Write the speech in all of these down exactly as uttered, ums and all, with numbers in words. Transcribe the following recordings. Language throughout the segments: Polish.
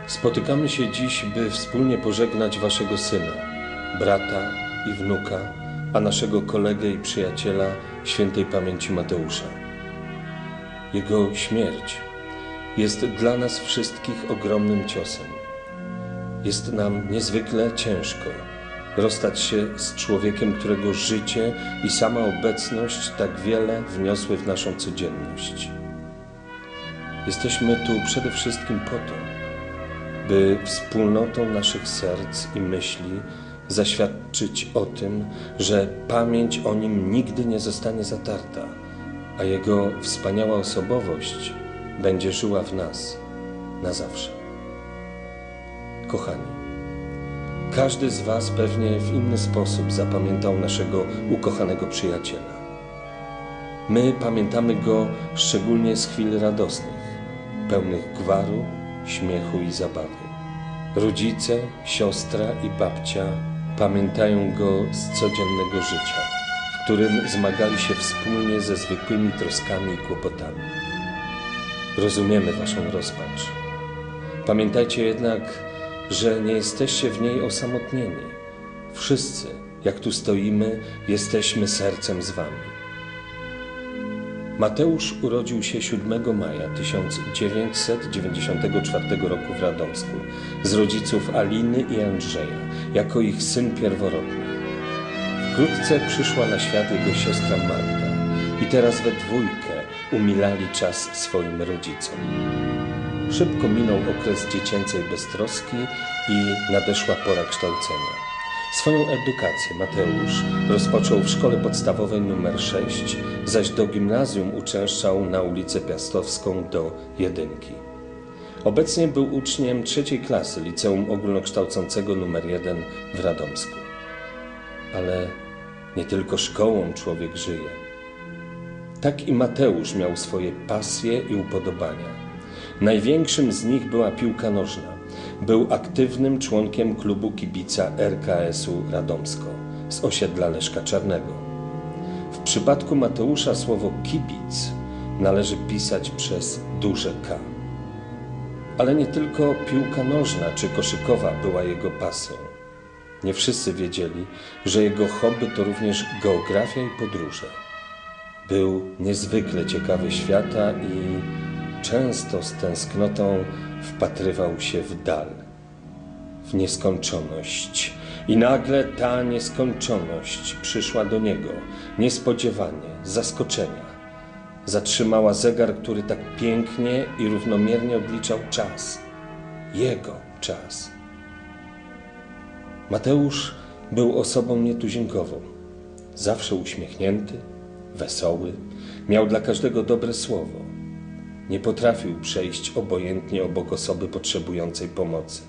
Spotykamy się dziś, by wspólnie pożegnać waszego syna, brata i wnuka, a naszego kolegę i przyjaciela świętej pamięci Mateusza. Jego śmierć jest dla nas wszystkich ogromnym ciosem. Jest nam niezwykle ciężko rozstać się z człowiekiem, którego życie i sama obecność tak wiele wniosły w naszą codzienność. Jesteśmy tu przede wszystkim po to, by wspólnotą naszych serc i myśli zaświadczyć o tym, że pamięć o nim nigdy nie zostanie zatarta, a jego wspaniała osobowość będzie żyła w nas na zawsze. Kochani, każdy z was pewnie w inny sposób zapamiętał naszego ukochanego przyjaciela. My pamiętamy go szczególnie z chwil radosnych, pełnych gwaru, śmiechu i zabawy. Rodzice, siostra i babcia pamiętają go z codziennego życia, w którym zmagali się wspólnie ze zwykłymi troskami i kłopotami. Rozumiemy waszą rozpacz. Pamiętajcie jednak, że nie jesteście w niej osamotnieni. Wszyscy, jak tu stoimy, jesteśmy sercem z wami. Mateusz urodził się siódmego maja tysiąc dziewięćset dziewięćdziesiątego czwartego roku w Radomsku z rodziców Aliny i Andrzeja, jako ich syn pierworodny. Wkrótce przyszła na świat jego siostra Magda i teraz we dwójkę umilali czas swoim rodzicom. Szybko minął okres dziecięcej beztroski i nadeszła pora kształcenia. Swoją edukację Mateusz rozpoczął w szkole podstawowej numer sześć, zaś do gimnazjum uczęszczał na ulicę Piastowską do jedynki. Obecnie był uczniem trzeciej klasy Liceum Ogólnokształcącego numer jeden w Radomsku. Ale nie tylko szkołą człowiek żyje. Tak i Mateusz miał swoje pasje i upodobania. Największym z nich była piłka nożna. Był aktywnym członkiem klubu kibica R K S-u Radomsko z osiedla Leszka Czarnego. W przypadku Mateusza słowo kibic należy pisać przez duże K. Ale nie tylko piłka nożna czy koszykowa była jego pasją. Nie wszyscy wiedzieli, że jego hobby to również geografia i podróże. Był niezwykle ciekawy świata i często z tęsknotą wpatrywał się w dal, w nieskończoność. I nagle ta nieskończoność przyszła do niego niespodziewanie, z zaskoczenia. Zatrzymała zegar, który tak pięknie i równomiernie odliczał czas. Jego czas. Mateusz był osobą nietuzinkową. Zawsze uśmiechnięty, wesoły, miał dla każdego dobre słowo. Nie potrafił przejść obojętnie obok osoby potrzebującej pomocy.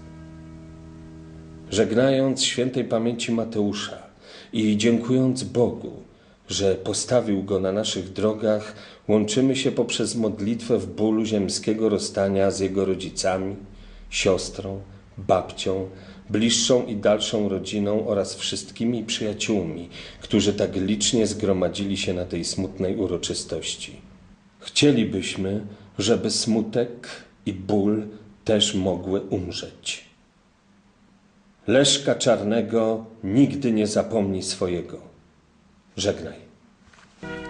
Żegnając świętej pamięci Mateusza i dziękując Bogu, że postawił go na naszych drogach, łączymy się poprzez modlitwę w bólu ziemskiego rozstania z jego rodzicami, siostrą, babcią, bliższą i dalszą rodziną oraz wszystkimi przyjaciółmi, którzy tak licznie zgromadzili się na tej smutnej uroczystości. Chcielibyśmy, żeby smutek i ból też mogły umrzeć. Leszka Czarnego nigdy nie zapomni swojego. Żegnaj.